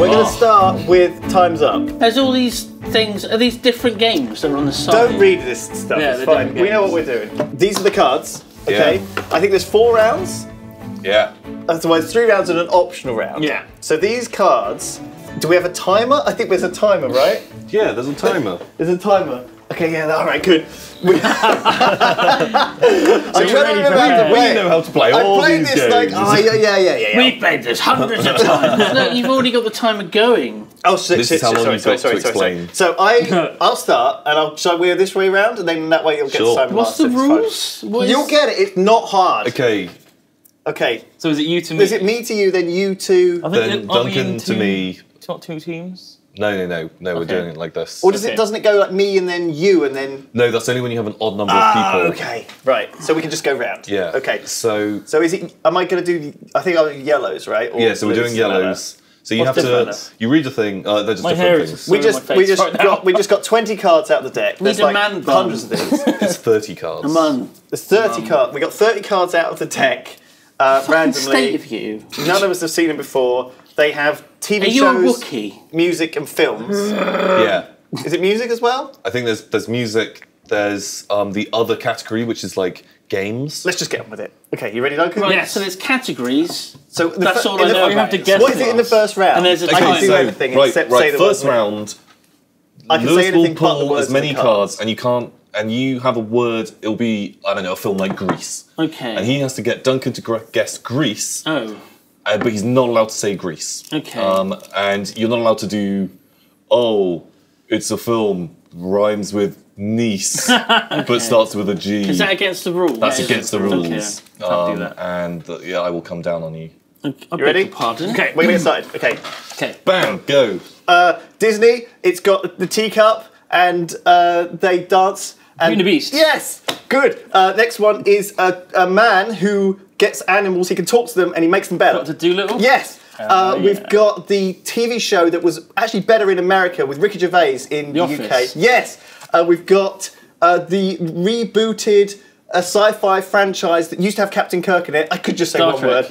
We're going to start with Time's Up. There's all these things. Are these different games that are on the side? Don't read this stuff. Yeah, it's they're fine. different We know what we're doing. These are the cards. Okay. Yeah. I think there's 4 rounds. Yeah. Otherwise, 3 rounds and an optional round. Yeah. So these cards. Do we have a timer? I think there's a timer, right? Yeah, there's a timer. There's a timer. Okay, yeah, all right, good. I'm trying to remember. We know how to play all I played these this games. like, oh yeah. We've played this hundreds of times. Look, you've already got the timer going. Oh, This is how long you've got to explain. So I'll start, and shall we go this way around, and then that way you'll get Sure. the timer. What's the rules? What You'll get it. It's not hard. Okay, Okay. So is it you to me? Is it me to you, then you to? I think then are we in Duncan to me. It's not 2 teams. No, we're Okay. doing it like this. Or Okay. doesn't it go like me and then you and then? No, that's only when you have an odd number of people. Okay. Right. So we can just go round. Yeah. Okay. So, So is it? Am I going to do? I think I'll do yellows, right? Or yeah, so we're blues, doing something like yellows. So you What's have to, different? you read a thing, they're just My hair different is things. that. We just got 20 cards out of the deck. There's a like man bun. hundreds of these. It's 30 cards. Come on. There's 30 cards. We got 30 cards out of the deck randomly. State of you. None of us have seen them before. They have TV Are you a shows, Wookiee? music, and films. Yeah. Is it music as well? I think there's music, there's the other category, which is like games. Let's just get on with it. Okay, you ready, Duncan? Right, Yes. so there's categories. So the That's fir- all in I the- know you have to about guess it. What is it in the first round? And there's a I can timer. do So, everything except say the first word. round, I can say Lewis will anything but the pull words as many on the cards. cards, and you can't, and you have a word, it'll be, I don't know, a film like Grease. Okay. And he has to get Duncan to guess Grease, Oh. but he's not allowed to say Grease. Okay. And you're not allowed to do, oh, it's a film, rhymes with Nice, but starts with a G. Is that against the rules? That's Yeah, against the okay. rules. Can't do that. And yeah, I will come down on you. I You beg ready? your pardon. Okay. We're going to get started. Okay. Okay. Bam, go. Disney, it's got the teacup, and they dance. And Beauty and the Beast. Yes, good. Next one is a man who gets animals. He can talk to them, and he makes them better. Dr. Doolittle? Yes. We've yeah. got the TV show that was actually better in America with Ricky Gervais in the UK. Office. Yes. We've got the rebooted sci-fi franchise that used to have Captain Kirk in it. I could just say Star one Trek.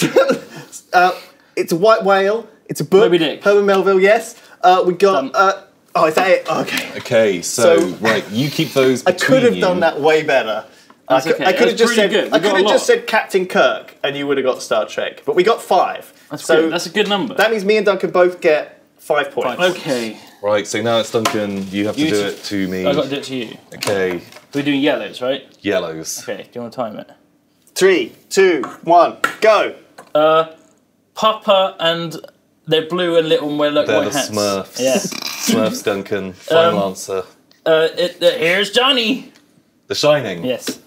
word. It's a white whale. It's a book. Moby Dick. Herman Melville. Yes. We got. Oh, is that it? Okay. Okay, so, So- right, you keep those. I could have between done you. that way better. That's okay. I could have That's just pretty said. good. I We got could a have lot. just said Captain Kirk, and you would have got Star Trek. But we got 5. That's so good. That's a good number. that means me and Duncan both get 5 points. Okay. Right, so now it's Duncan. You have to You do to- it to me. I've got to do it to you. Okay, We're doing yellows, right? yellows. Okay, do you want to time it? 3, 2, 1, go. Papa and they're blue and little and wear like They're white the hats. Smurfs. Yeah. Smurfs, Duncan. Final answer. Here's Johnny. The Shining. Yes.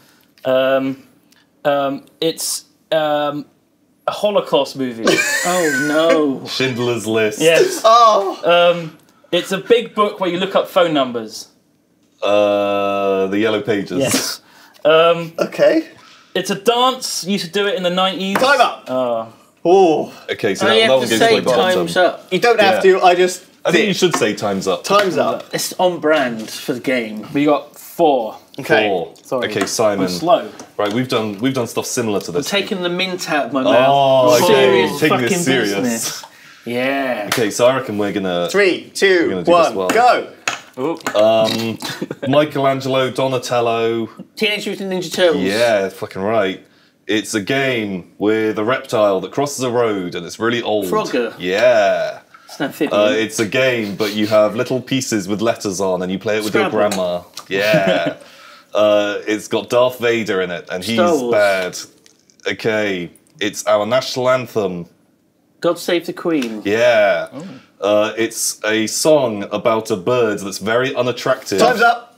It's a Holocaust movie. Oh no. Schindler's List. Yes. Oh, It's a big book where you look up phone numbers. The Yellow Pages. Yes. okay. It's a dance. You used to do it in the 90s. Time up. Oh, Okay, so Oh, that, you that have one to goes say like bottom. time's up. you don't have Yeah. to. I just. I think did. you should say time's up. Time's up. It's on brand for the game. We got 4. Okay. 4. Sorry. Okay, Simon. I'm slow. Right, we've done stuff similar to this. Taking the mint out of my mouth. Oh, okay. Serious Taking fucking this serious. business. Yeah. Okay, so I reckon we're gonna 3, 2, gonna do 1, this well. go. Michelangelo, Donatello. Teenage Mutant Ninja Turtles. Yeah, fucking right. It's a game with a reptile that crosses a road and it's really old. Frogger. Yeah. It's an amphibian. It's a game, but you have little pieces with letters on and you play it with your Scrabble. grandma. Yeah. It's got Darth Vader in it and he's Star Wars. bad. Okay. It's our national anthem. God Save the Queen. Yeah. It's a song about a bird that's very unattractive. Time's up.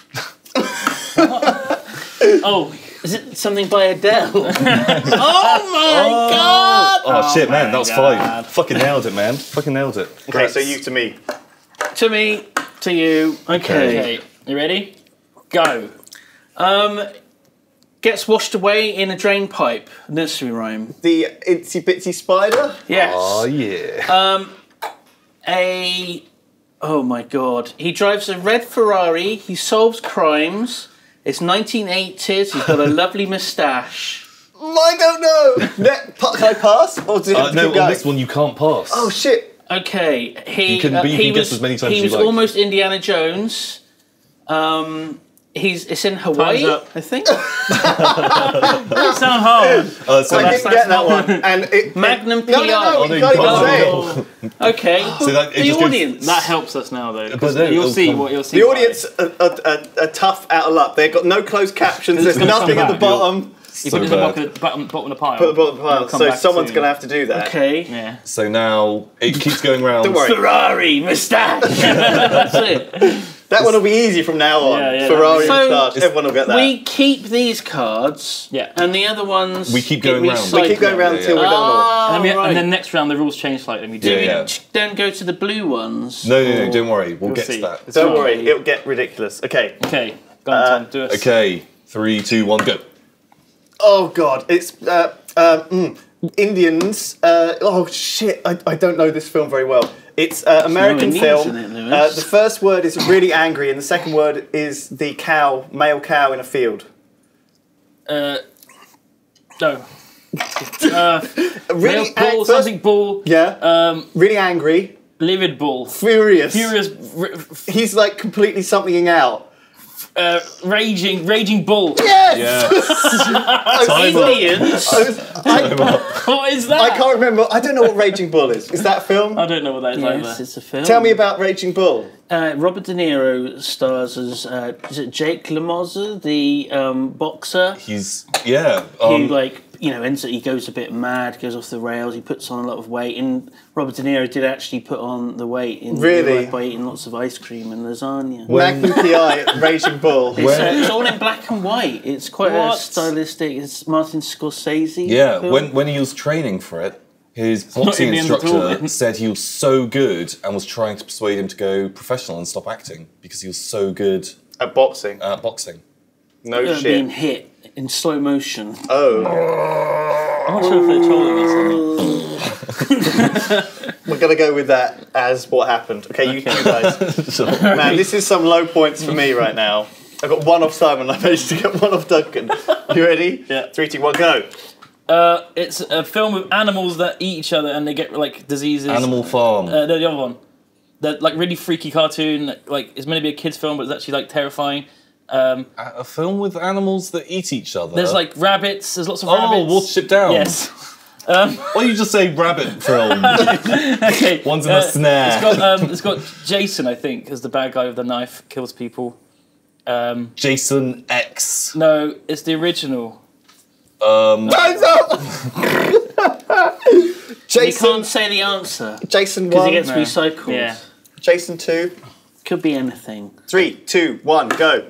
Oh, is it something by Adele? Oh my god! Oh, shit, man, that was God. 5. Fucking nailed it, man. Fucking nailed it. Okay, so you to me. To me, to you. Okay. Okay, you ready? Go. Gets washed away in a drain pipe. Nursery rhyme. The itsy bitsy spider. Yes. Oh, yeah. Oh my god. He drives a red Ferrari. He solves crimes. It's 1980s. He's got a lovely moustache. I don't know. Can I pass? Or does it have to No, keep on going? this one you can't pass. Oh shit. Okay, You can guess as many times he as was you like. almost Indiana Jones. It's in Hawaii, Time's up. I think. Doesn't sound hard. So I that's, didn't get that one. And it, Magnum no, PI. no, Oh, you no, can't you even can't. say it. Okay, So that- it the just goes- audience. That helps us now, though. 'cause But then you'll it'll see come- what you'll see. The why. audience are tough out of luck. They've got no closed captions. There's it's gonna nothing come at the back. bottom. You so put it at bad. the bottom of the pile. Put the bottom It'll pile. come So back someone's soon. going to have to do that. Okay. Yeah. So now it keeps going round. Don't worry. Ferrari moustache. That's it. That one will be easy from now on. Yeah, yeah, Ferrari that'll be- moustache. So- Everyone will get that. We keep these cards. Yeah. And the other ones. We keep get going round. recycled. We keep going round Yeah, until yeah. we're done all. Ah, And, right. and then next round the rules change slightly. We do. Yeah, yeah. Don't go to the blue ones. No, don't worry. We'll get see. to that. It's Don't fine. worry, it'll get ridiculous. Okay. Okay, go on, Tom. Do it. Okay, 3, 2, 1, go. Oh God, it's Indians. Oh shit, I don't know this film very well. It's American names film. in it, Lewis. The first word is really angry, and the second word is the cow, male cow in a field. No. Really Male bull, first- something bull. Yeah. Really angry, Livid bull. furious. Furious, He's like completely something out. raging bull. Yes. Yeah. I, Indians. What is that? I can't remember. I don't know what Raging Bull is. Is that a film? I don't know what that is Yes, either. it's a film. Tell me about Raging Bull. Robert De Niro stars as is it Jake LaMotta, the boxer, He's, who he goes a bit mad, goes off the rails. He puts on a lot of weight, and Robert De Niro did actually put on the weight in real Really? life by eating lots of ice cream and lasagna. Magnum PI, Raging Bull. It's all in black and white. It's quite a What? stylistic. It's Martin Scorsese. yeah, film. when he was training for it, his boxing in the end at all, instructor then. said he was so good and was trying to persuade him to go professional and stop acting because he was so good At boxing. at boxing. No being shit. hit in slow motion. Oh. I'm not sure if they're trolling us or not. We're going to go with that as what happened. Okay, you guys. Man, this is some low points for me right now. I got one off Simon, I managed to get one off Duncan. You ready? Yeah. 3, 2, 1, go. It's a film with animals that eat each other and they get like diseases. Animal Farm. No, the other one. That like really freaky cartoon. Like it's meant to be a kids' film, but it's actually like terrifying. A film with animals that eat each other. There's like rabbits. There's lots of oh, rabbits. Watership Down. Yes. Why you just say rabbit film? Okay. One's in a snare. It's got Jason, I think, as the bad guy with the knife, kills people. Jason X. No, it's the original. Time's up! You Jason, can't say the answer Jason because 1, it gets No. recycled. Yeah. Jason 2, Could be anything. 3, 2, 1, go.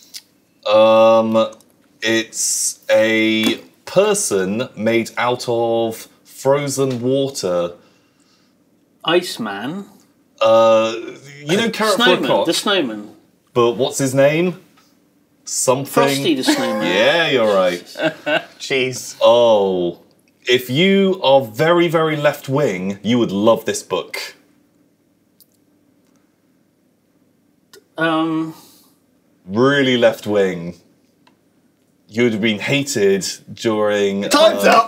It's a person made out of frozen water. Iceman. You know Carrot Snowman. Frog The snowman. but what's his name? Something. Frosty the snowman. Yeah, you're right. Jeez. Oh, if you are very, very left wing, you would love this book. Really left wing. You would have been hated during. Time's up!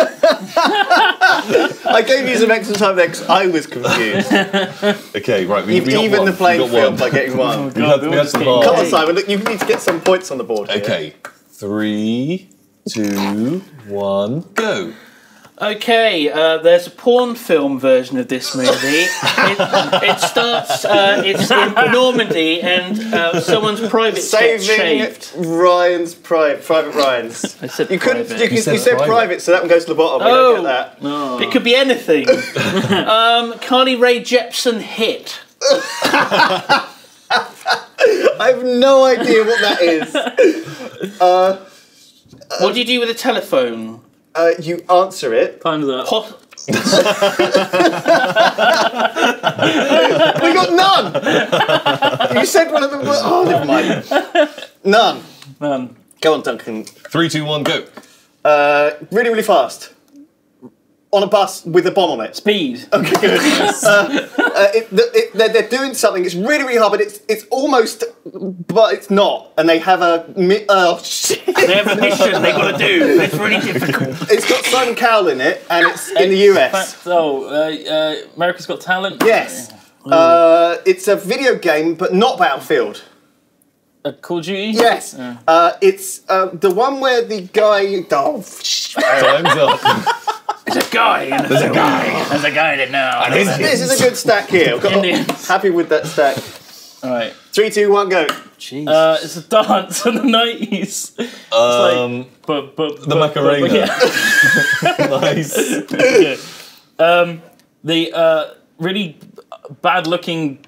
I gave you some extra time there because I was confused. Okay, right. We got Even one. the playing we got field one. by getting one. We had some Come hard. Come on, Simon, look, you need to get some points on the board. Here. Okay, 3, 2, 1, go. Okay, there's a porn film version of this movie. It starts, it's in Normandy, and someone's private gets Saving shaved. Ryan's Private Ryan's. I said You couldn't. private. You said said private. private, so that one goes to the bottom. We don't get that. It could be anything. Carly Rae Jepsen hit. I have no idea what that is. What do you do with a telephone? You answer it. Time's up. We got none. You said one of them. Oh, never mind. None. Man. Go on, Duncan. 3, 2, 1, go. Really, really fast. On a bus with a bomb on it. Speed. Okay, good. They're doing something. It's really, really hard, but it's almost, but it's not. And they have oh shit! They have a mission they've got to do. It's really difficult. It's got Simon Cowell in it, and it's in the US. America's Got Talent. Yes. It's a video game, but not Battlefield. Call of Duty. Yes. It's the one where the guy. Oh, Time's up. There's a guy. There's a guy. There's a guy in it now. this is a good stack here. Happy with that stack. All right. 3, 2, 1, go. Jeez. It's a dance from the 90s. The Macarena. Nice. The really bad-looking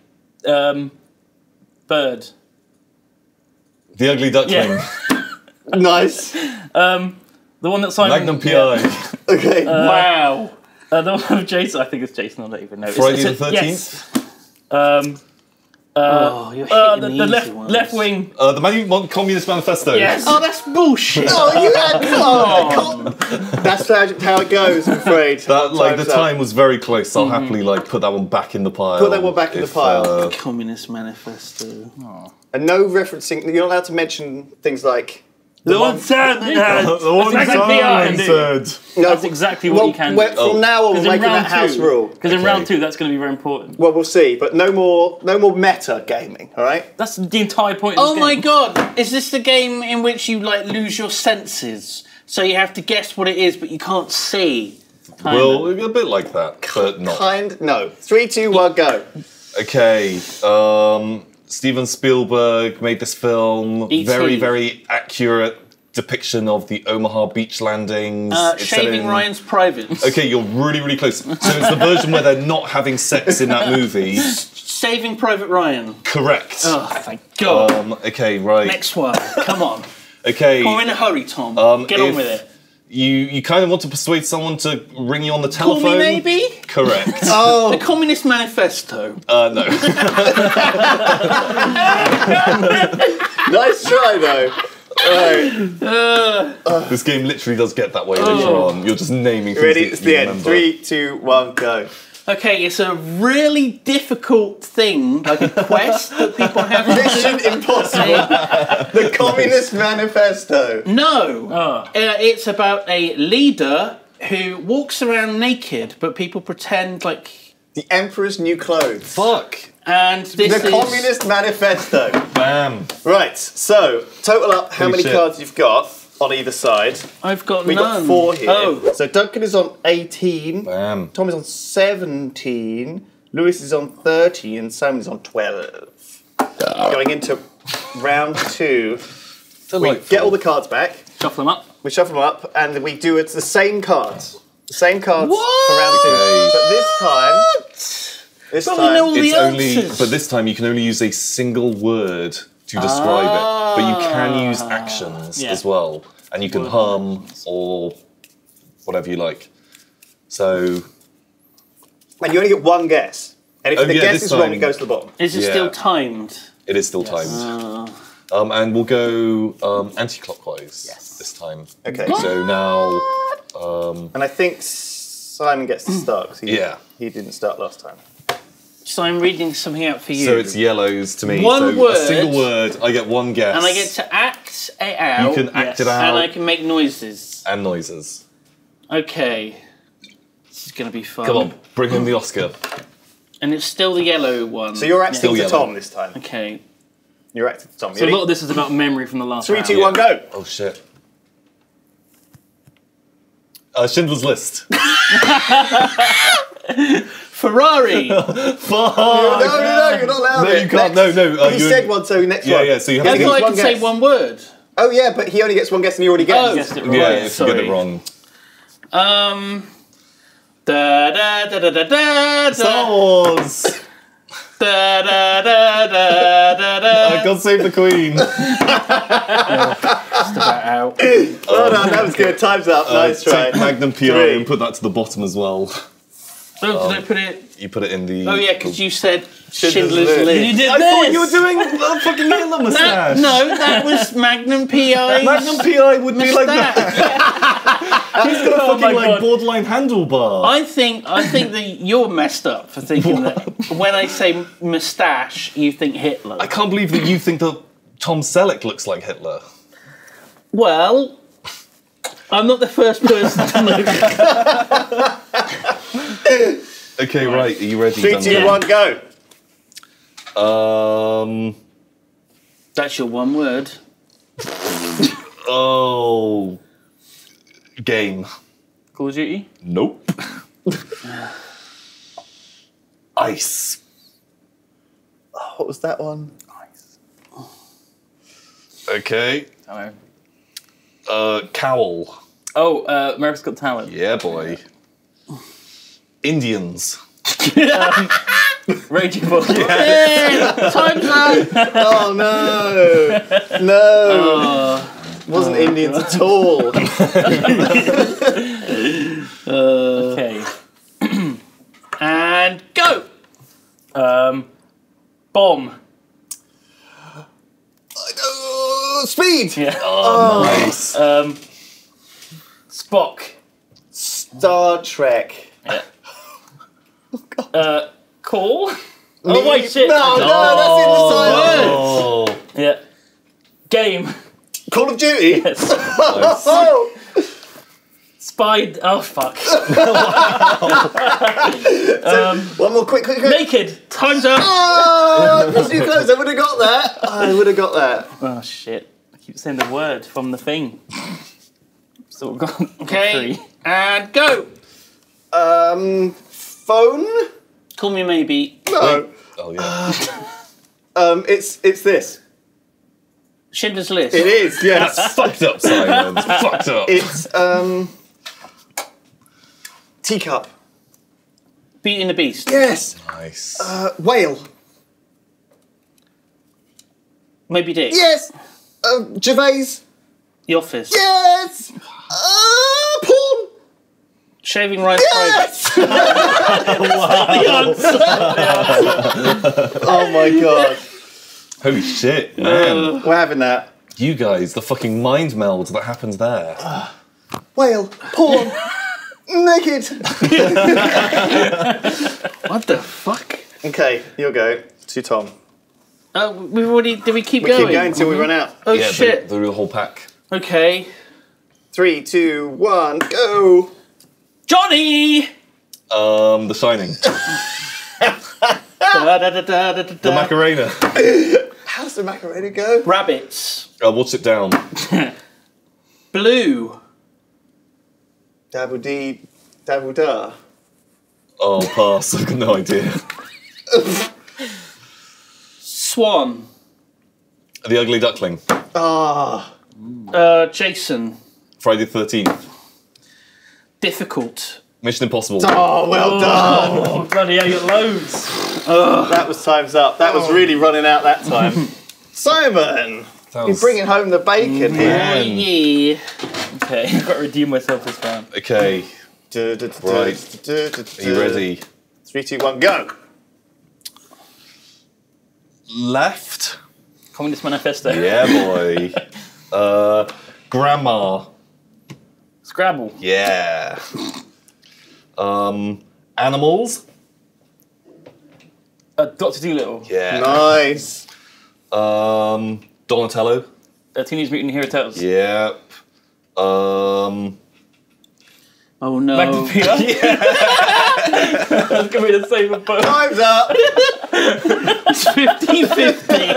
bird. The Ugly Duckling. Yeah. Nice. The one that Simon... Magnum P.I. Okay. Wow. The one with Jason. I think it's Jason. I don't even know. Friday the 13th? Yes. You're hitting The easy ones. left wing. The Communist Manifesto. Yes. Oh, that's bullshit. Oh, you had That's how it goes, I'm afraid. That the Time's up. time was very close. I'll happily put that one back in the pile. Put that one back in the pile. Communist Manifesto. And no referencing. You're not allowed to mention things like. The one said. The one That's Simon exactly said. No, That's exactly what you can do. From now on, we're Because in making that round house two- rule. Because in round 2, that's going to be very important. Well, we'll see, but no more meta gaming. All right. That's the entire point of Oh this my game. god! Is this the game in which you lose your senses? So you have to guess what it is, but you can't see. Well, a bit like that, but not. No. 3, 2, 1, go. Okay. Steven Spielberg made this film. E.T.. Very, very accurate depiction of the Omaha beach landings. It's set Shaving in- Ryan's Privates. Okay, you're really, really close. So it's the version where they're not having sex in that movie. Saving Private Ryan. Correct. Oh, thank God. Okay, right. Next one. Come on. Okay. We're in a hurry, Tom. Get on with it. You kind of want to persuade someone to ring you on the Call telephone. Me Maybe? Correct. The Communist Manifesto. No. Nice try, though. Right. This game literally does get that way later on. You're just naming things Ready? that It's you the end. remember. 3, 2, 1, go. Okay, it's a really difficult thing, like a quest that people have to Mission do. Impossible. The Communist Manifesto. No. It's about a leader who walks around naked, but people pretend like... The Emperor's New Clothes. Fuck. And this The is... Communist Manifesto. Bam. Right, so, total up how Holy many shit. cards you've got on either side. I've got We've none. got 4 here. Oh. So Duncan is on 18, Bam. Tom is on 17, Lewis is on 13, and Simon is on 12. Going into round 2, we get all the cards back, Shuffle them up. we shuffle them up, and we do it the same cards. The same cards What? for round 2. Okay. But this But we time, know all the It's only, answers. but this time you can only use a single word to describe it. But you can use actions Yeah. as well, and you can hum or whatever you like. So and you only get one guess. And if Oh, the yeah, guess this is wrong, time- it goes to the bottom. Is it Yeah. still timed? it is still timed. And we'll go anti-clockwise this time. Okay. So now, And I think Simon gets to start, because Yeah. he didn't start last time. So I'm reading something out for you. so it's yellows to me. One so word. a single word. I get one guess. And I get to act it out. You can act it And out I can make noises. and noises. Okay. This is going to be fun. Come on, bring him the Oscar. And it's still the yellow one. So you're acting Still to yellow. Tom this time. Okay. You're acting to Tom. So a lot of this is about memory from the last 3, round. 2, 1, go. Oh shit. Schindler's List. Ferrari. Fuck! No, you're not allowed No, it. you can't. Next. No. He said one, so next Yeah, one. yeah, so you have I to thought I get could say guess. one word. Oh yeah, but he only gets one guess and you already Oh. guessed. Guessed it right. Yeah, if you sorry. get it wrong. Da da da da da da Star da Wars! da da da da da. God save the Queen! Just about out. Oh no, that was good. Time's up. Nice try. Take Magnum PI Three. and put that to the bottom as well. Oh, did I put it? You put it in the. Oh yeah, because you said Schindler's Schindler's List. List. You did I this. thought you were doing a fucking Hitler moustache. No, that was Magnum PI. Magnum PI would be like that. He's got a Oh fucking my like God. borderline handlebar. I think that you're messed up for thinking that when I say moustache, you think Hitler. I can't believe that you think that Tom Selleck looks like Hitler. Well, I'm not the first person to know. Okay, right. Are you ready? 3, 2, 1, go. That's your one word. Oh. Game. Call of Duty. Nope. Ice. Oh, what was that one? Okay. I don't know. Cowl. Oh, America's Got Talent. Yeah, boy. Indians. Raging Bull. Yeah, time's up. Oh no! No! Wasn't Indians at all. Okay. And go. Bomb. Speed! Yeah. Oh, nice. Spock. Star Trek. Call. Oh wait, shit. No, Oh. that's in the silence. Yeah. Game. Call of Duty. Yes. Oh, Spy. Oh fuck. one more quick. Naked. Time's up. Oh, that's too close. I would have got that. I would have got that. Oh shit. I keep saying the word from the thing. So we've got Okay, 3. and go. Phone? Call me maybe. No. Oh, yeah. It's this. Schindler's List. It is. Yes. Fucked up, Simon. Fucked up. It's teacup. Beauty and the Beast. Yes. Nice. Whale. Moby Dick. Yes. Gervais. The Office. Yes. Porn. Shaving Rice Yes. Oh my god. Holy shit, man. We're having that. You guys, the fucking mind meld that happens there. Whale. Porn. Naked. What the fuck? Okay, you'll go to Tom. We've already. Did we keep We going? keep going until we run out. Oh Yeah, shit. through the whole pack. Okay. 3, 2, 1, go. Johnny. The Shining. The Macarena. How does the Macarena go? Rabbits. Watch it down. Blue. Dabble dee, dabble da. Oh, pass. I've got no idea. Swan. The Ugly Duckling. Ah. Jason. Friday the 13th. Difficult. Mission Impossible. Oh, well done. Oh bloody hell, you got loads. That was time's up. That was really running out that time. Simon, you're bringing home the bacon here. Man. Yeah. Okay, I've got to redeem myself this round. Okay. Right. Are you ready? 3, 2, 1, go. Left. Communist Manifesto. Yeah, boy. Grandma. Scrabble. Yeah. Animals. Dr. Dolittle. Yeah. Nice. Donatello. Teenage Mutant Hero Turtles. Yep. Oh no. Magnum PI. That's gonna be the same with both. Time's up. It's 50-50.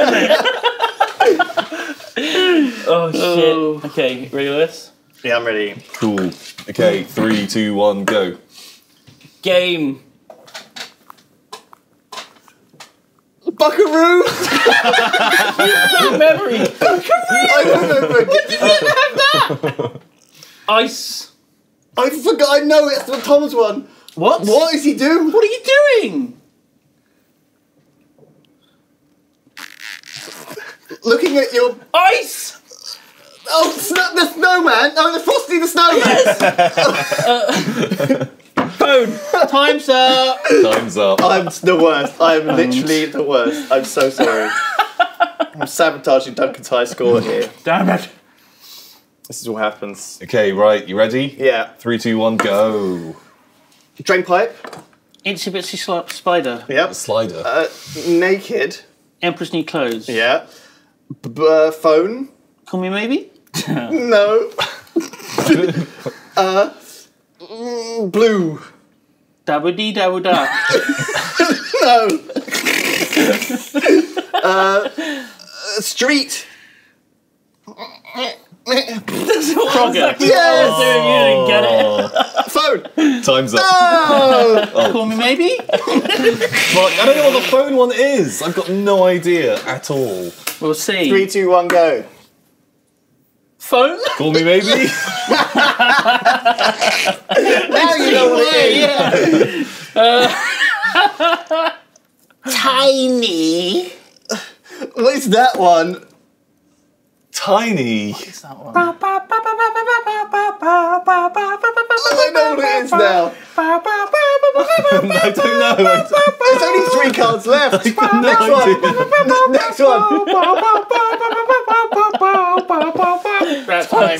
Oh shit. Okay, ready for this? Yeah, I'm ready. Cool. Okay, 3, 2, 1, go. Game. Buckaroo. Memory. I don't remember. Ice. I forgot. I know it's the Tom's one. What? What is he doing? What are you doing? Looking at your. Ice. Oh, the snowman. Oh, the Frosty the Snowman. Phone. Time's up. Time's up. I'm the worst. I'm literally the worst. I'm so sorry. I'm sabotaging Duncan's high score here. Damn it. This is what happens. Okay, right, you ready? Yeah. 3, 2, 1, go. Drain pipe. Itsy bitsy spider. Yep. Slider. Naked. Emperor's New Clothes. Yeah. Phone. Call me maybe? No. Blue. Dabba dee dabba da. No. Street. Frogger. Yes. You didn't get it. Phone. Time's up. Oh. Call me maybe? Fuck, I don't know what the phone one is. I've got no idea at all. We'll see. 3, 2, 1, go. Phone? Call me maybe? Now you know what it is. Tiny. What is that one? Tiny. What's that one? I know what it is now. I don't know. There's only 3 cards left. Next one. Next one. That's time.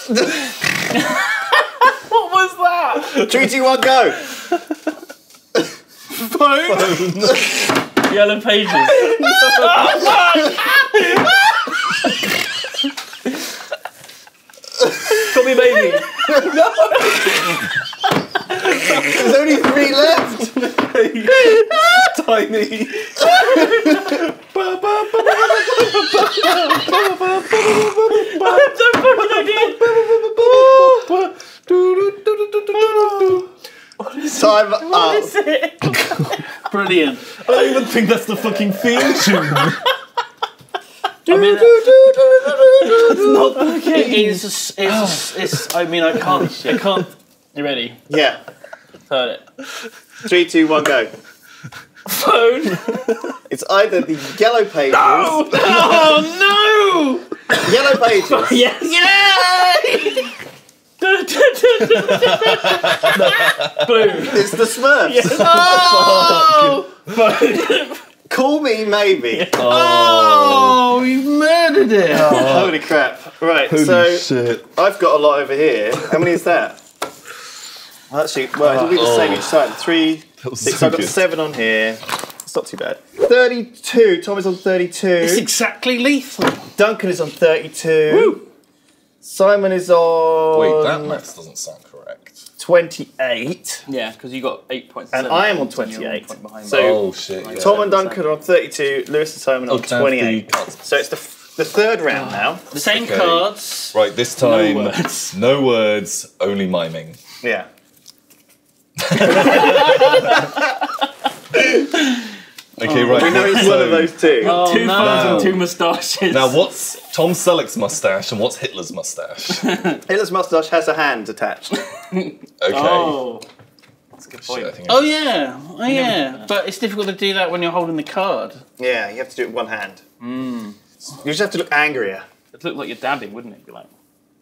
What was that? 3, 2, 1, go. Phone? Yellow Pages. Call me maybe. There's only 3 left. Tiny. Time up. Brilliant. I don't even think that's the fucking theme tune. I mean, I mean, I can't. you ready? Yeah. Heard it. 3, 2, 1, go. Phone. It's either the Yellow Pages. Oh no! Yellow Pages. Yes. Blue. It's the Smurfs. Oh! Call me maybe. Oh, you murdered it! Holy crap. Right, so shit. I've got a lot over here. How many is that? Well, actually, it'll be the same each time. 3, 6, so so I've got good. 7 on here. It's not too bad. 32. Tom is on 32. It's exactly lethal. Duncan is on 32. Woo. Simon is on Wait, that maths doesn't sound correct. 28. Yeah, because you got 8 points. And 7 I am on points, and you're 28. 1 point behind So- me. Oh shit. Yeah. Tom and Duncan are on 32. Lewis and Simon on can I have 28. the cards? So it's the third round now. The same Okay. cards. Right, this time, words. no words, only miming. Yeah. Okay, right. We know it's one of those two. Oh, 2 no. phones and 2 moustaches. Now, what's Tom Selleck's mustache and what's Hitler's mustache? Hitler's moustache has a hand attached. Okay. Oh. That's a good Shit, point. I think Oh yeah, But it's difficult to do that when you're holding the card. Yeah, you have to do it with one hand. You just have to look angrier. It'd look like you're dabbing, wouldn't it? Be like,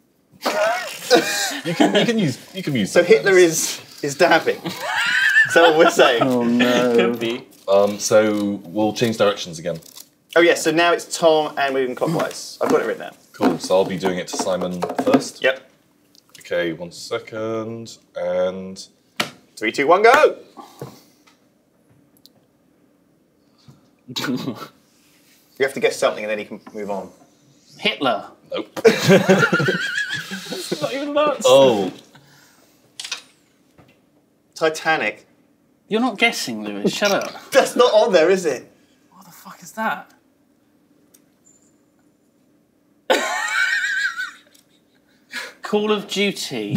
you can use. So Hitler is dabbing. Is that what we're saying? Oh no. could be. So we'll change directions again. Oh yeah, so now it's Tom and moving clockwise. I've got it written down. Cool. So I'll be doing it to Simon first. Yep. Okay, 1 second, and 3, 2, 1, go! You have to guess something and then you can move on. Hitler. nope. Not even that. Oh, Titanic. You're not guessing, Lewis. Shut up. That's not on there, is it? What the fuck is that? Call of Duty.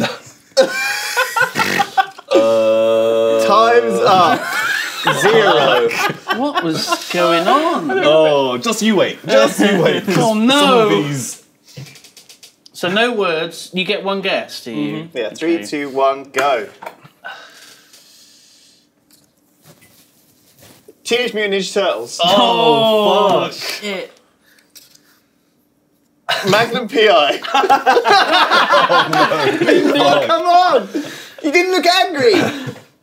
Time's up. 0. What was going on? oh, just you wait. Just you wait. 'cause Oh, no. Some of these. So no words. You get one guess, do you? Yeah, 3, 2, 1, go. Teenage Mutant Ninja Turtles. Oh, fuck. Shit. Magnum P.I. Oh, Oh, come on! You didn't look angry!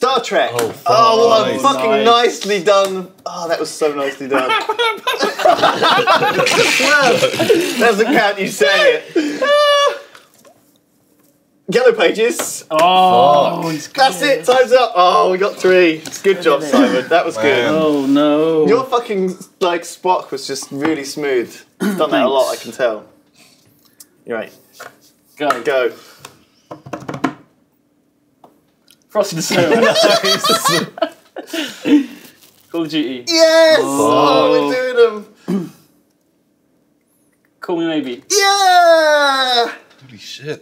Star Trek. Oh, Oh, fucking nice. nicely done. Oh, that was so nicely done. Doesn't count, you say it. Yellow Pages. Oh, he's That's it, time's up. Oh, we got 3. Good job, Simon. That was good. Man. Oh no. Your fucking, like, Spock was just really smooth. You've done that a lot, I can tell. You're right. go. Go. Frosty the Snowman. Call of Duty. Yes! Oh, we're doing them. Call Me Maybe. Yeah! Holy shit.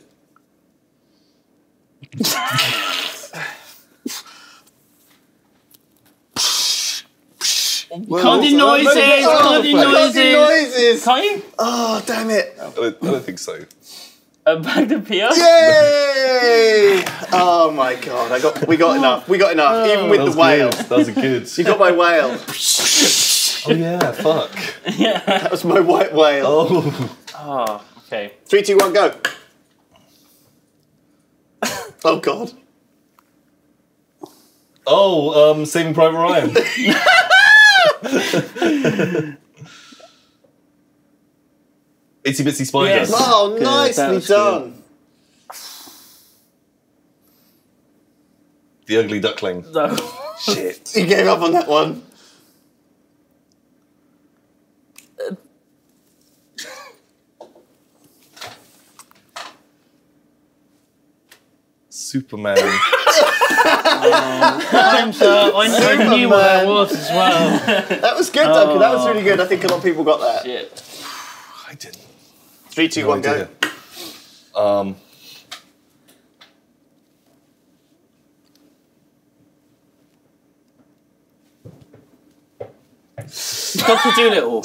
Can't do noises. Can't do noises. noises. Can't you? Oh, damn it. I don't think so. Baghdad Pia. Yay! Oh my god, we got enough. We got enough, even with the whale. Good. That was a good. You got my whale. Oh yeah, fuck. That was my white whale. Oh. Oh, okay. 3, 2, 1, go. Oh god. Oh, Saving Private Ryan. Itsy Bitsy Spider. Yes. Oh, Good, that nicely was done. The Ugly Duckling. No. Shit. You gave up on that one. Superman. Time's up. I knew what that was as well. That was good, Duncan. That was really good. I think a lot of people got that. Yeah. I didn't. 3, 2, 1, go. idea. Dr. Doolittle.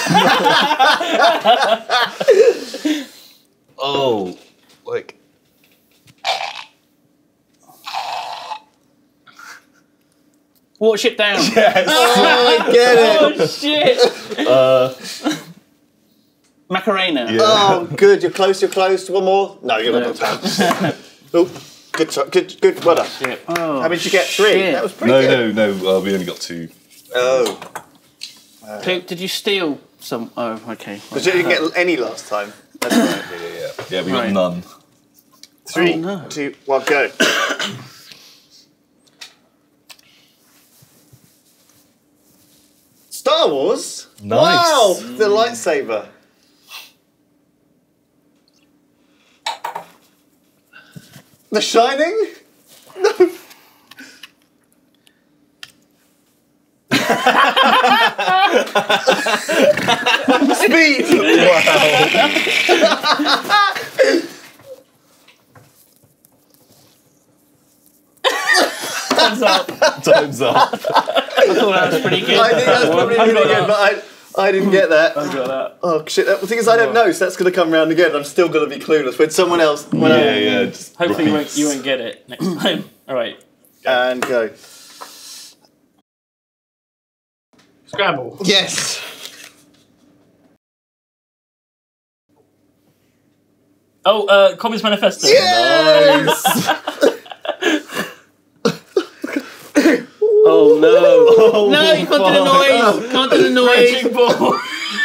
Oh, like. Watership Down. Oh, I get it. Oh shit! Macarena. Yeah. Oh, good. You're close. You're close. One more. No, you're not time. Oh, good. Good. Well done. Oh, How many did you get? 3. shit. That was pretty good. No. We only got 2. Oh, Luke, did you steal some? Oh, okay. because you didn't get any last time. That's right. Yeah, we got Right. none. 3, Oh, no. 2, 1, go. Star Wars. Nice. Wow, the lightsaber. The Shining. No. Speed. Time's up. Time's up. I thought that was pretty good. I think that's probably really good, but I didn't get that. I got that. Oh shit! The thing is, I don't know, so that's going to come round again. I'm still going to be clueless when someone else. When Yeah. Just Hopefully repeats. you won't get it next time. All right. And go. Scrabble. Yes. Oh, Communist Manifesto. Yes. Oh no! No, you can't do the noise. Can't do the noise. Raging Bull.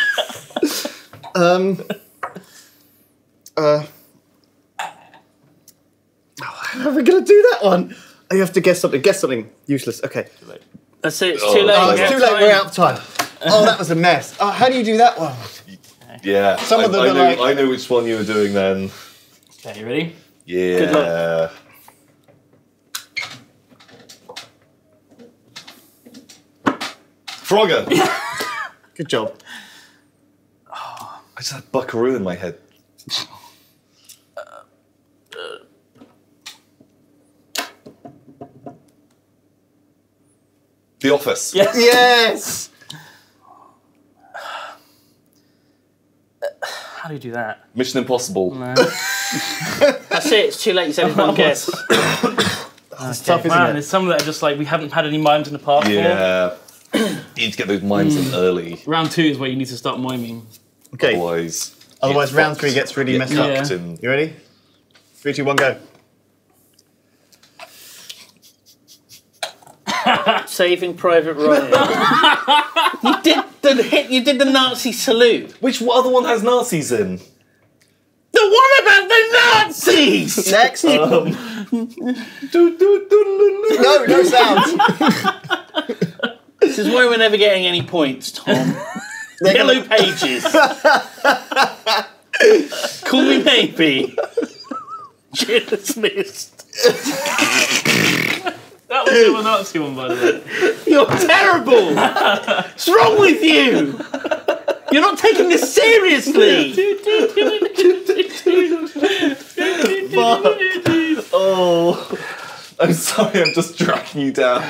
How are we going to do that one? Oh, you have to guess something. Guess something. Useless. Okay. That's it. It's too late. Oh, We're it's out too of lay. time. We're out of time. Oh, that was a mess. Oh, how do you do that one? Yeah. Some of them I are know, like- I know which one you were doing then. Okay, you ready? Yeah. Good luck. Frogger. Good job. I just had Buckaroo in my head. The Office. Yeah. Yes. How do you do that? Mission Impossible. That's it. It's too late. You said it's one guess. It's tough, isn't Man, it? there's some that are just like we haven't had any mimes in the past. Yeah. You need to get those mimes in early. For. Round 2 is where you need to start miming. Okay. Otherwise, Otherwise, you get round fucked. 3 gets really You messed get up. cucked Yeah. in- You ready? 3, 2, 1, go. Saving Private Ryan. You did the Nazi salute. Which other one has Nazis in? The one about the Nazis! Next. No sound. This is why we're never getting any points, Tom. Yellow pages. Call me maybe. Schindler's List. That was the Nazi one, by the way. You're terrible! What's wrong with you? You're not taking this seriously! Oh, I'm sorry, I'm just dragging you down.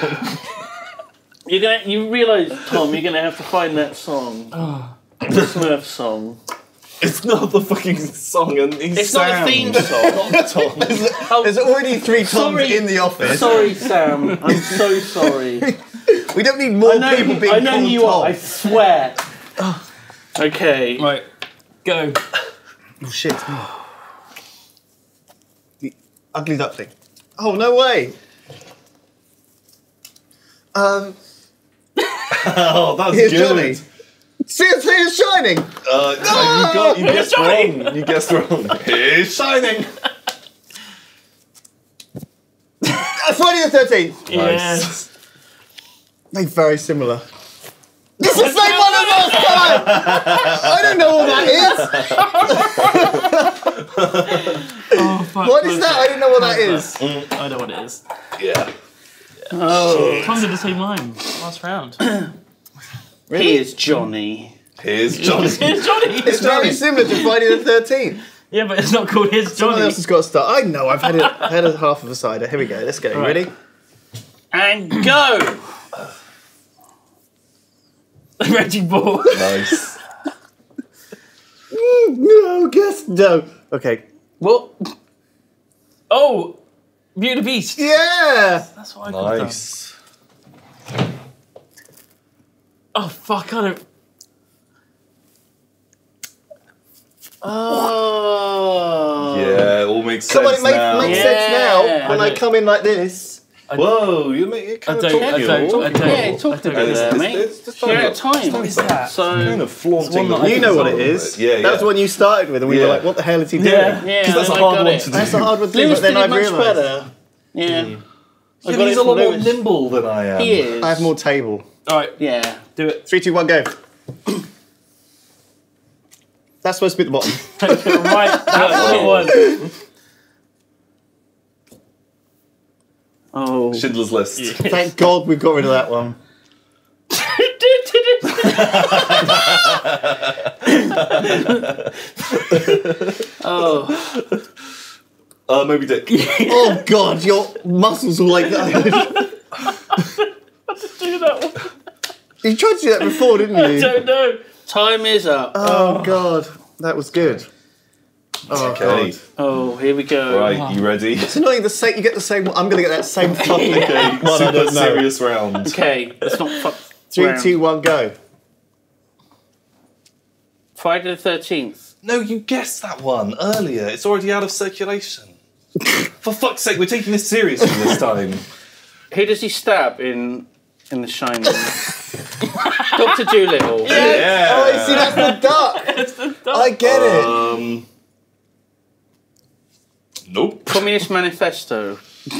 You realise, Tom, you're gonna have to find that song. The Smurf song. It's not the fucking song, and It's not the theme song. Tom. There's already 3 Toms Sorry. in the office. Sorry, Sam. I'm so sorry. We don't need more people being I know called you Tom. are. I swear. Okay. Right, go. Oh shit. The ugly duckling. Oh no way. Oh, that's Here's good. Johnny. See it's shining. You guessed wrong. You guessed wrong. Here's shining. Friday the 13th. Yes. They're very similar. It's the same one as last time! I don't know what that is. Oh, fuck. What is that? I don't know what that is. I know what it is. Yeah. Oh. Tom did the same line last round. Here's Johnny. Here's Johnny. Here's Johnny. It's very similar to Friday the 13th. Yeah, but it's not called Here's Someone Johnny. else has got to start. I know, I've had a half of a cider. Here we go, let's go. Right. Ready? And go! Reggie Ball. Nice. No, guess no. Okay. What? Oh, Beauty and the Beast. Yeah! That's what I could have done. Nice. Oh, fuck, I don't... Oh. Yeah, it all makes Come on, sense it now. makes Yeah. sense now when I I don't- come in like this. Whoa, you're kind of talking. Yeah, talk to And me, mate. it's just You're out of time. What is that? kind So, of flaunting. one that the I You know what it rules is. of Yeah, yeah. That was the one you started with, and we were Yeah. like, what the hell is he doing? Yeah. yeah, Because that's a I hard got one it. to do. That's a hard one to do, Lewis but then did I it much realised. better. Yeah. I Yeah, got he's it a from lot more Lewis. nimble than I am. He is. I have more table. All right, Yeah. do it. 3, 2, 1, go. That's supposed to be at the bottom. Right, that's the one. Oh. Schindler's List. Thank God we've got rid of that one. Oh. Moby Dick. Oh God, your muscles all like that. Do that one. You tried to do that before, didn't I you? don't know. Time is up. Oh God, that was good. Oh Okay. God. Oh, here we go. Right, you ready? It's annoying. You get the same. I'm going to get that same fucking Okay, one. I super don't know. serious round. Okay, let's not fuck. 3, around. 2, 1, go. Friday the 13th. No, you guessed that one earlier. It's already out of circulation. For fuck's sake, we're taking this seriously this time. Who does he stab in The Shining? Dr. Dolittle. Yeah. Oh, see, that's the duck. I get it. Nope. Communist Manifesto.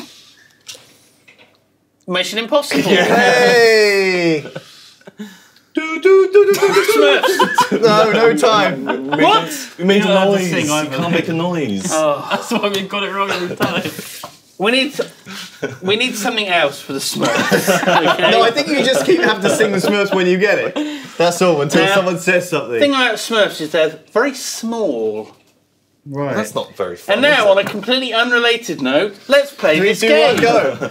Mission Impossible. Hey. Smurfs. No time. What? We made You a don't have to noise. sing You either. can't make a noise. That's why we got it wrong every time. We need something else for the Smurfs. Okay? No, I think you just keep having to sing the Smurfs when you get it. That's all, until Now, someone says something. The thing about Smurfs is they're very small. Right. That's not very fun. And now, is on a completely unrelated note, let's play 3, this 2, game. 1, go.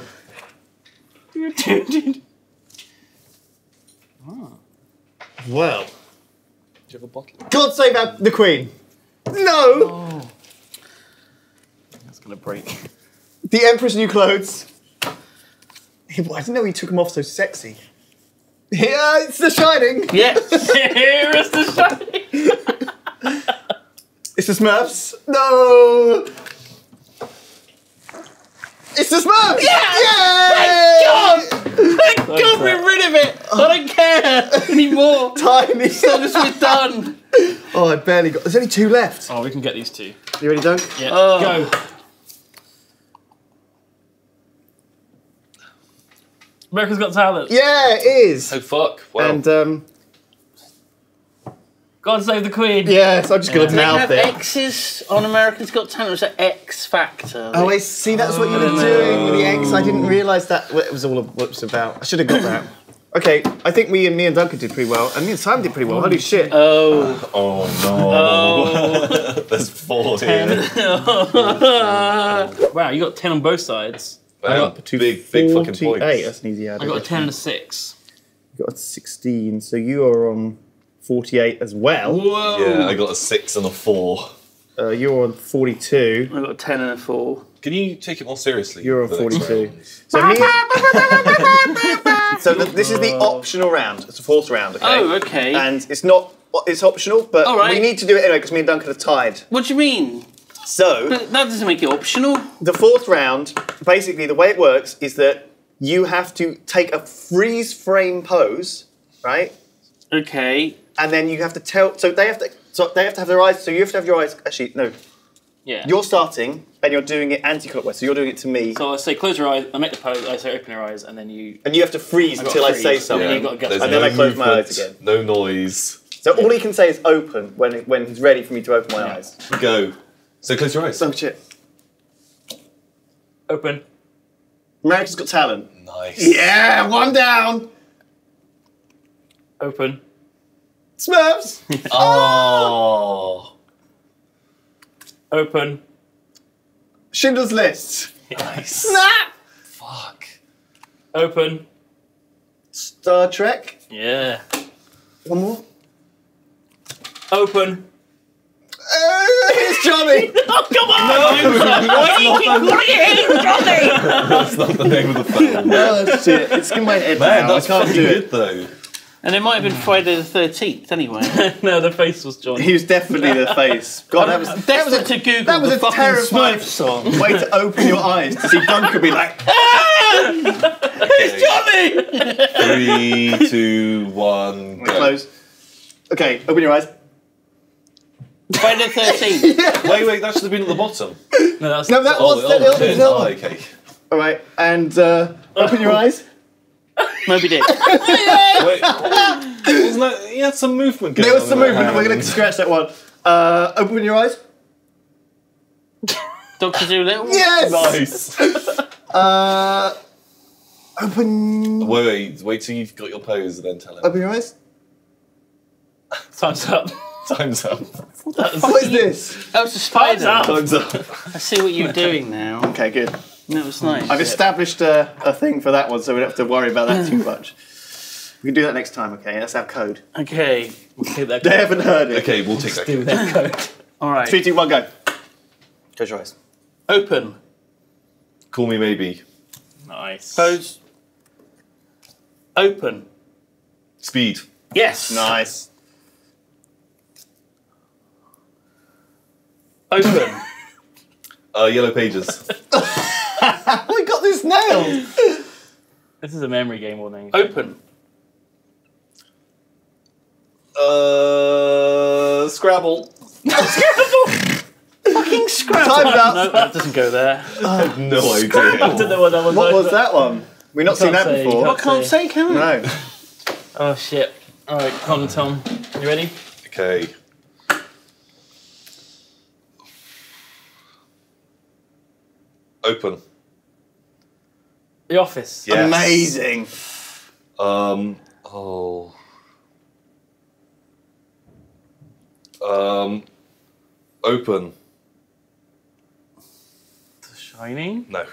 Well. Do you have a bottle? God save the Queen. No. That's gonna break. The Emperor's New Clothes. I didn't know he took them off so sexy. Yeah, it's The Shining. Yes. Here is the Shining. It's the Smurfs. No. It's the Smurfs! Yeah! Thank God! God, we're rid of it! I don't care anymore! Tiny. So this we're done! Oh, I barely got. There's only 2 left. Oh, we can get these 2. You ready, Dunk? Yeah. Oh. Go. America's Got Talent. Yeah, it is. Oh fuck! Wow. And God Save the Queen. yeah, so I'm just gonna They mouth have it. X's on Americans Got Talent. It's an X Factor. Oh, I see. That's what you were doing with the X. I didn't realise that it was all it was about. I should have got that. Okay, I think me and Duncan did pretty well, and me and Simon did pretty well. Holy shit! Oh. Oh no! There's 4 here. Wow, you got 10 on both sides. Wow, big fucking 48. points. That's an easy add. I got a 10 and a 6. You got a 16, so you are on 48 as well. Whoa. Yeah, I got a 6 and a 4. You're on 42. I got a 10 and a 4. Can you take it more seriously? You're on the next 42. round? So me. So this is the optional round. It's the 4th round. Okay. Oh, okay. And it's not. It's optional, but All right. we need to do it anyway because me and Duncan are tied. What do you mean? So But that doesn't make it optional. the 4th round, basically, the way it works is that you have to take a freeze frame pose, right? Okay. And then you have to tell. So they have to have their eyes. So you have to have your eyes. Actually, no. Yeah. You're starting and you're doing it anti-clockwise. So you're doing it to me, So I say close your eyes, I make the pose, I say open your eyes, and then you... and you have to freeze I got until I freeze. say Yeah, something. you got to get There's And no then I close my movement, eyes again. No noise. So all he can say is open when he's ready for me to open my Yeah. eyes. Go. So close your eyes. So shit. Open. America's Got Talent. Nice. Yeah, 1 down. Open. Smurfs. Oh. Open. Schindler's List. Nice. Snap. Fuck. Open. Star Trek. Yeah. One more. Open. It's Johnny. Oh, come on! Why do you keep calling it Johnny? That's not the name of the film. Oh shit! It's in my head Man, now. that's I can't fucking do it. good though. And it might have been Friday the 13th anyway. No, the face was John. He was definitely the face. God, that was Desperate to Google that was the a fucking terrifying Smurf song. way to open your eyes to see Duncan be like, Okay. 3, 2, 1, go. close. Okay, open your eyes. Friday the 13th. Wait, that should have been at the bottom. No, that's... No, that was the it is. other one. Okay. All right, and open your eyes. Moby Dick. Wait, wasn't that? He had some movement going There was on some in that movement. We're hand. gonna scratch that one. Open your eyes. Dr. Dolittle. Yes. Nice. Open. Wait till you've got your pose and then tell him. Open your eyes. Time's up. Time's up. What is this? That was a spider. up. Time's up. I see what you're doing now. Okay, good. That was nice. I've established a thing for that one, so we don't have to worry about that too much. We can do that next time, okay? That's our code. Okay. We'll take that They haven't heard it. Okay, we'll take that. do that code. All right. 3, 2, 1, go. Close your eyes. Open. Call me maybe. Nice. Pose. Open. Speed. Yes. Nice. Open. Yellow pages. We got this nailed. This is a memory game more than... Open. Scrabble. Fucking Scrabble. Time's up. No, that doesn't go there. No idea. I don't know what that was. What like. was that one? We've not seen can't that say, before. you I can't say, can I? No. Oh, shit. All right, come on, Tom. You ready? Okay. Open. The Office. Yes. Amazing. Oh. Open. The Shining. No.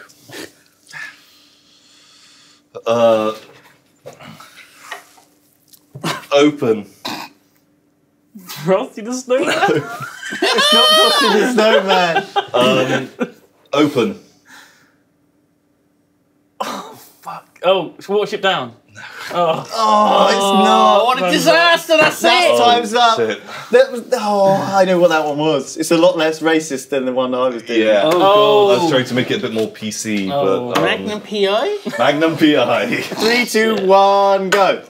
Open. Frosty the Snowman. It's not Frosty the Snowman. Open. Fuck. Oh, Watership Down. Oh, it's not. What a disaster! That's That it. time's up. Shit. That was, I know what that one was. It's a lot less racist than the one I was doing. Yeah. Oh, I was trying to make it a bit more PC, Oh. but Magnum PI. Magnum PI. 3, 2, 1, go.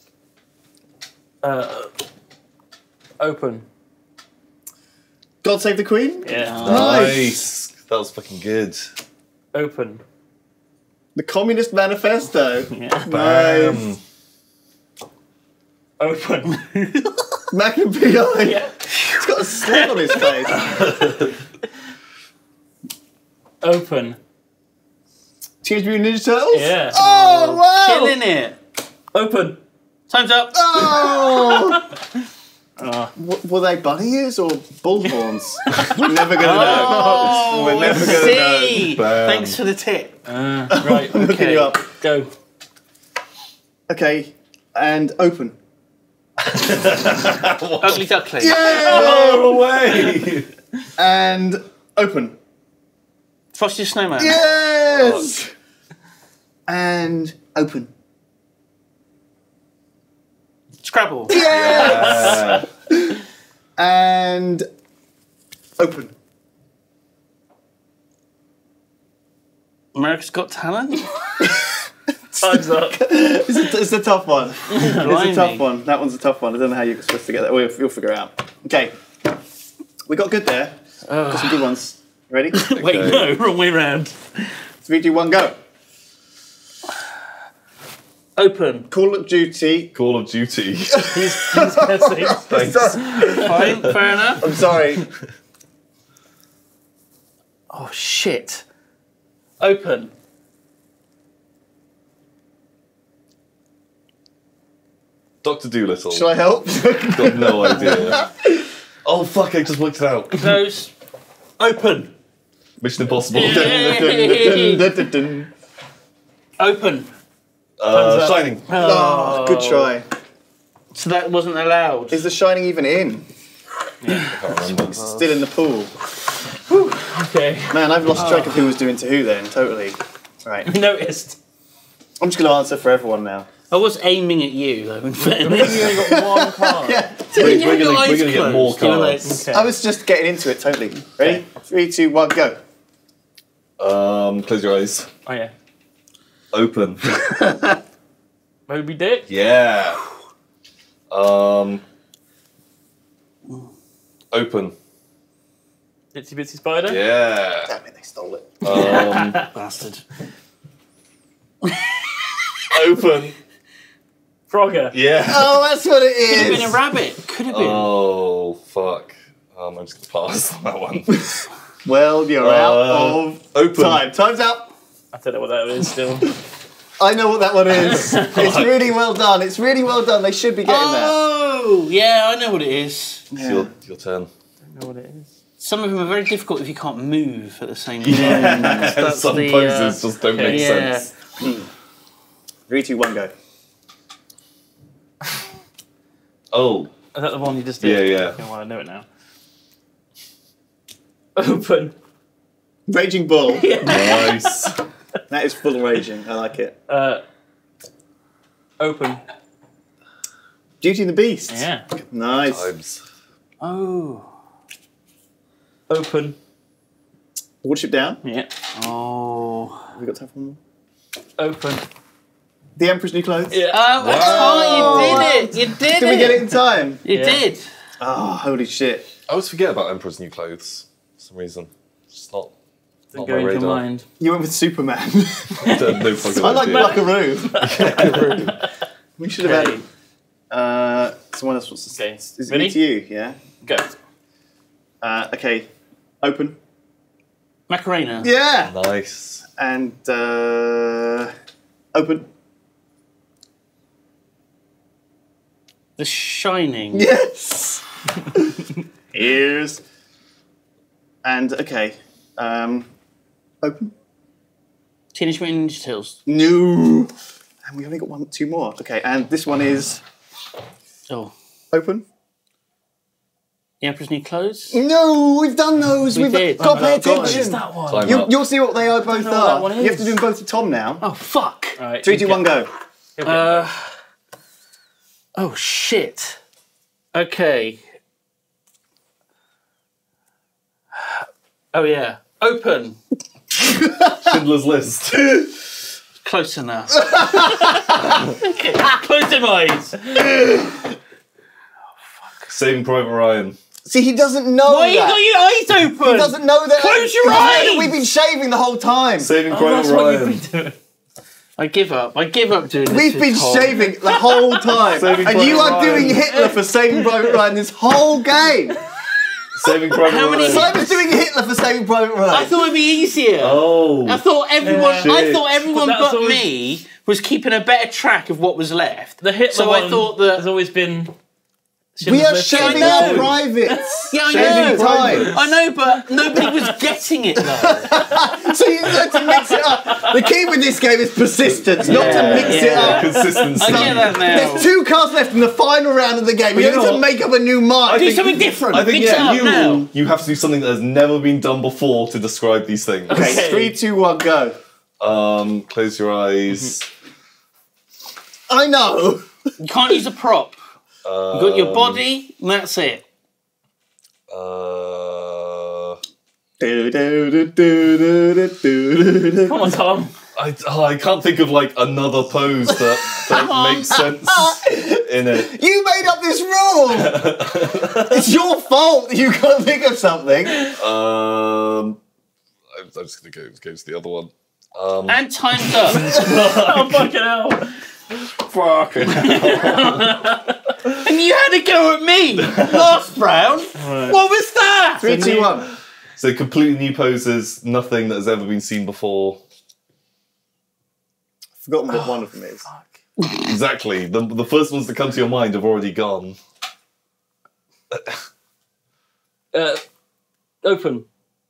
open. God Save the Queen? Yeah. Nice. That was fucking good. Open. The Communist Manifesto. Yeah. Nice. Open. Magnum PI. Yeah. He's got a slit on his face. Open. Teenage Mutant Ninja Turtles? Yeah. Oh, wow! Killing it. Open. Time's up. Oh! Were they bunny ears or bullhorns? We're never gonna know. We're never gonna know. See. Bam. Thanks for the tip. Right. I'm looking you up. Go. Okay, and open. Ugly duckling. No way! And open. Frosty the Snowman. Yes! And open. Scrabble. Yes! And open. America's Got Talent. Time's up. It's a tough one. It's a Blimey. tough one. That one's a tough one. I don't know how you're supposed to get that. You'll figure it out. Okay. We got good there. Got some good ones. Ready? Wait, no, wrong way round. 3, 2, 1, go. Open. Call of Duty. Call of Duty. He's guessing. Thanks. Fine. Fair enough. I'm sorry. Oh shit. Open. Dr. Doolittle. Shall I help? Got no idea. Oh fuck! I just worked it out. Close. Open. Mission Impossible. Open. Shining. Oh, good try. So that wasn't allowed. Is The Shining even in? I can't remember. Still in the pool. Okay. Man, I've lost track of who was doing to who then, totally. Right. Noticed. I'm just going to answer for everyone now. I was aiming at you though. In fairness. You only got one card. We're Your gonna eyes get more closed, you were like, cards. Okay. I was just getting into it, totally. Ready? 3, 2, 1, go. Close your eyes. Oh yeah. Open. Moby Dick. Yeah. Open. Itsy Bitsy Spider. Yeah. Damn it, they stole it. Bastard. Open. Frogger. Yeah. Oh, that's what it Could have been a is. rabbit. Could have been. Oh fuck. I'm just gonna pass on that one. Well, you're out of Open. time. Time's up. I don't know what that is still. I know what that one is. It's really well done. It's really well done. They should be getting that. Oh, yeah, I know what it is. It's your turn. I don't know what it is. Some of them are very difficult if you can't move at the same time. That's some the, poses just don't make yeah. sense. 3, 2, 1, go. Oh. Is that the one you just did? Yeah. Okay, well, I know it now. Open. Raging Bull. Nice. That is full raging. I like it. Open. Beauty and the Beast. Yeah. Nice. Times. Oh. Open. Watership Down. Yeah. Oh. Have we got time for one more? Open. The Emperor's New Clothes. Yeah. Oh, you did it! You did it! Did we get it in time? You Yeah. did. Oh, holy shit. I always forget about Emperor's New Clothes for some reason. It's just not Didn't my go into your radar. mind. You went with Superman. No fucking I like idea. Buckaroo. We should have Okay. had it. Someone else wants to say. Okay. Is it Ready? me to you? Yeah. Go. Okay. Open. Macarena. Yeah. Nice. And open. The Shining. Yes. Ears. And okay. Open. Teenage Mutant Ninja Turtles. No. And we only got 2 more. Okay. And this one is Oh. open. The Emperor's New Clothes. No, we've done those. We We've did. got to pay Got it. attention. That one. Time You, up. you'll see what they are both know what that are. one You have to is. do them both to Tom now. Oh, fuck. Alright. 3, 2, 1, go. Oh shit. Okay. Oh yeah. Open. Schindler's List. Close enough. Okay. Close them eyes. Saving Private Ryan. See, he doesn't know Why you that. got your eyes open? He doesn't know that. Close your He doesn't know eyes! that we've been shaving the whole time. Saving Oh, Private that's what Ryan. you've been doing. I give up. I give up doing this. We've with been Tom. shaving the whole time. Saving And you Private are doing Ryan. Hitler for Saving Private Ryan this whole game. Saving Private How many- Ryan. Simon's doing Hitler for Saving Private Ryan. I thought it'd be easier. Oh. I thought everyone. I Shit. thought everyone But but, that's always- me was keeping a better track of what was left. The Hitler So one I thought that. has always been. we are Schindler's List. shaving I our know. privates. Yeah, I Shaving know. time. I know, but nobody was getting it though. So you learn to mix it up. The key with this game is persistence, not to mix it up. Consistency. I get that now. There's 2 cards left in the final round of the game. You you need know to what? make up a new mark. Do something different. I think Mix it up now. you have to do something that has never been done before to describe these things. Okay, 3, 2, 1, go. Close your eyes. I know. You can't use a prop. You got your body, and that's it. Come on, Tom. I can't think of like another pose that makes sense in it. You made up this rule. It's your fault that you can't think of something. I'm just gonna go to the other one. And time's up. Oh, fucking hell. Fucking And you had to go at me last round. What was that? 3, 2, 1. So completely new poses, nothing that has ever been seen before. Forgotten what one of them is. Exactly. The first ones that come to your mind have already gone. Open.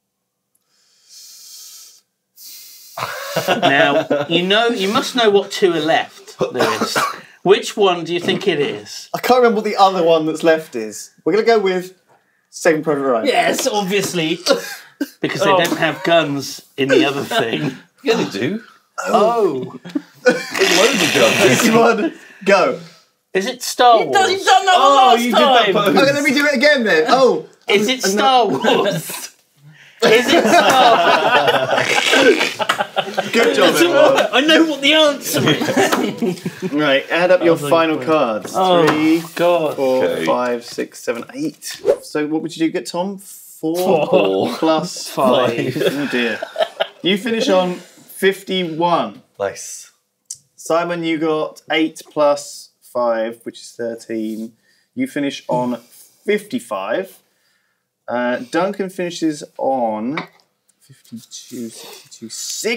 Now you must know what 2 are left, Lewis. Which one do you think it is? I can't remember what the other one that's left is. We're going to go with Saving Private Ryan. Yes, obviously. Because they don't have guns in the other thing. Yeah, they do. Oh, Loads of guns. 3, 2, 1, go. is it Star Wars? You've done that Oh, last you did that time. pose. Okay, let me do it again then. Oh. Is it Star Wars? Is it Star Good job, everyone. Wars? I know what the answer is. Right, add up your final cards. Oh, 3, God. 4, Okay. 5, 6, 7, 8. So what would you get, Tom? 4 Four. plus 5. 5. Oh dear. You finish on 51. Nice. Simon, you got 8 plus 5, which is 13. You finish on 55. Duncan finishes on 52, 62,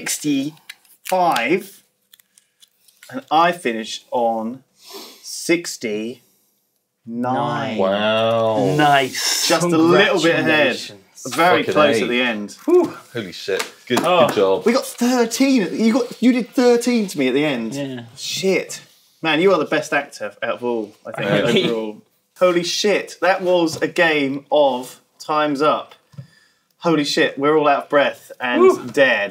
65. And I finish on 69. Wow. Nice. Just a little bit ahead. Very Fucking close A. at the end. Holy shit. Good job. We got 13. You did 13 to me at the end. Yeah. Shit. Man, you are the best actor out of all, I think, Really? overall. Holy shit. That was a game of Time's Up. Holy shit, we're all out of breath and dead.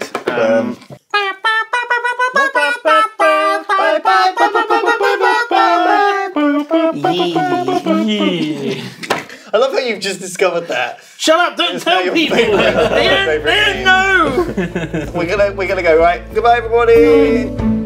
I love how you've just discovered that. Shut up! Don't tell your people. favourite- They don't know. We're gonna go, right? Goodbye, everybody.